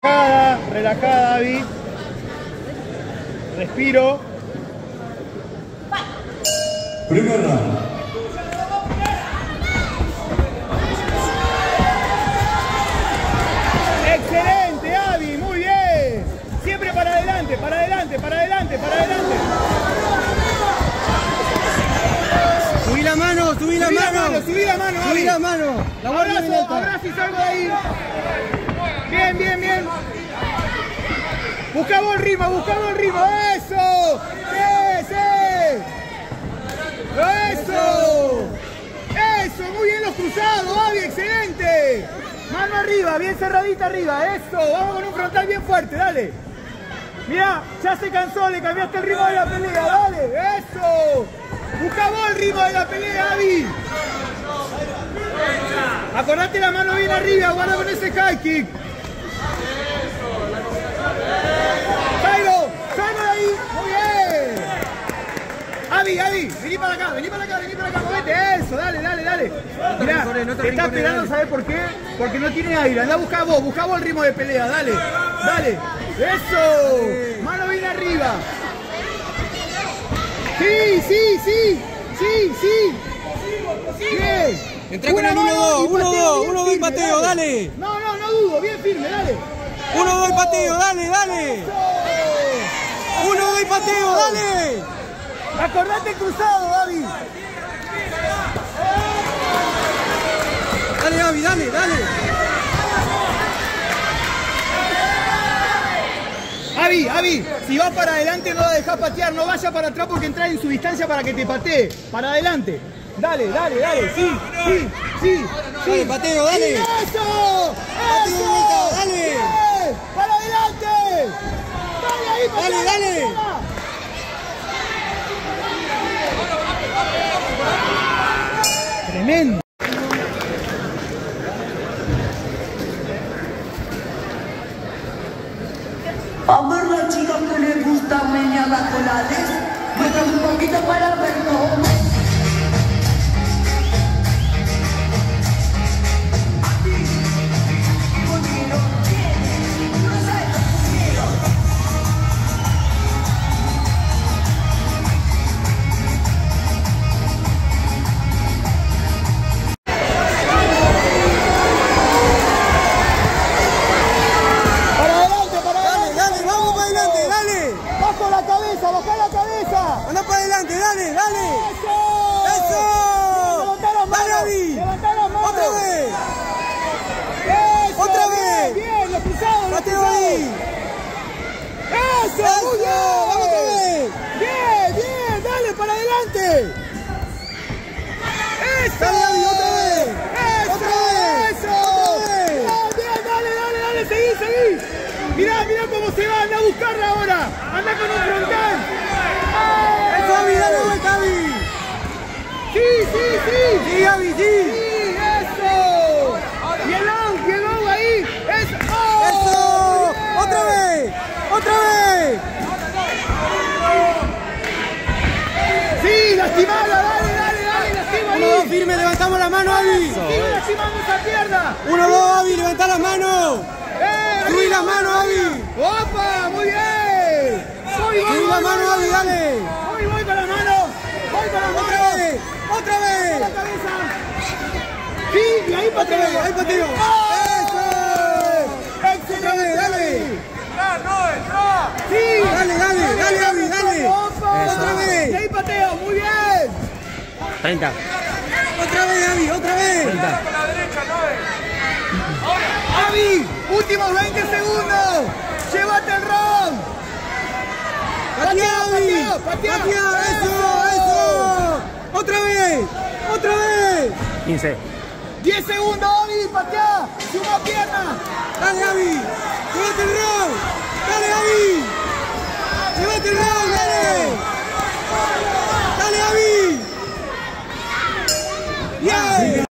Relajada, Abby. Respiro. Primer round. Excelente, Abby, muy bien. Siempre para adelante, para adelante, para adelante, para adelante. Subí la mano, subí la mano. Subí la mano, Abby. Subí la mano. La guardia Abrazo, abrazo y salgo de ahí. Bien, bien, bien. Buscamos el ritmo, ¡eso! ¡Sí, sí! ¡Eso! ¡Eso! Muy bien los cruzados, Abby, excelente. Mano arriba, bien cerradita arriba, eso. Vamos con un frontal bien fuerte, dale. Mira, ya se cansó, le cambiaste el ritmo de la pelea, dale, eso. Buscamos el ritmo de la pelea, Abby. Acordate la mano bien arriba, guarda con ese high kick. ¡Salgo de ahí! ¡Muy bien! Abby, vení para acá, movete, eso, dale. Mirá, te está esperando, ¿sabes por qué? Porque no tiene aire, anda a buscar vos el ritmo de pelea, dale, eso, mano bien arriba. Sí, bien. Entrá con el 1-2 y pateo, dale. No dudo, bien firme, dale. 1-2 y pateo, dale. 1-2 y pateo, dale. Acordate el cruzado, Abby. Dale, Abby, dale. Abby, si vas para adelante no la dejás patear, no vayas para atrás porque entras en su distancia para que te patee. Para adelante. Dale, sí. Dale, pateo, dale. ¡Eso! Dale. ¡Bien! ¡Para adelante! ¡Dale ahí, patea! Dale. Tremendo. A ver la chica que le gusta meñada colades, muéstrame un poquito para verlo. ¡Baja la cabeza! Anda para adelante, dale. ¡Eso! ¡Levantá las manos! ¡Dale, Abby! ¡Levantá las manos! ¡Otra vez! ¡Eso! ¡Otra vez! ¡Bien! ¡Los cruzados! ¡Pateo ahí! ¡Eso! ¡Muy bien! ¡Vamos otra vez! ¡Bien! ¡Dale para adelante! ¡Eso! ¡Dale, Abby, otra vez! ¡Eso! ¡Otra vez! ¡Eso! ¡Otra vez! ¡Bien! ¡Dale! ¡Seguí! Mirá cómo se va, anda a buscarla ahora. Anda con un frontal. ¡Eso, Abby, dale vuelta, Abby! Sí. ¡Sí, Abby, sí! Sí, eso. Y el long ahí. ¡Oh! ¡Eso! Bien. ¡Otra vez! Sí, lastimala, dale, lastima ahí. 1-2 firme, levantamos la mano, Abby. Sigue lastimando esa pierna. 1-2, Abby, levantá las manos. Subí la mano, Abby. ¡Opa! ¡Muy bien! Subí la mano, Abby, dale. Voy con la mano. Otra vez. La cabeza. Sí, y ahí pateo. Ahí pateo. ¡Oh! ¡Excelente! Dale. Sí. Dale, Abby, dale. ¡Opa! Otra vez. Y ahí pateo, muy bien. 30. Otra vez, Abby, otra vez. 30. Abby, últimos 20 segundos. Llévate el round. Patea. Eso. Otra vez. 15. 10 segundos, Abby, patea. Suma pierna. Dale, Abby. Llévate el round. Dale, Abby. Llévate el round, dale. Dale, Abby. Yeah.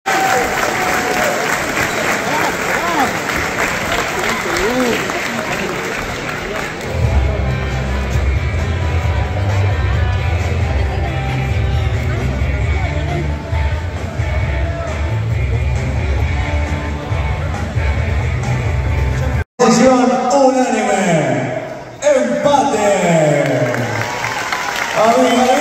unánime. Empate. Amiga,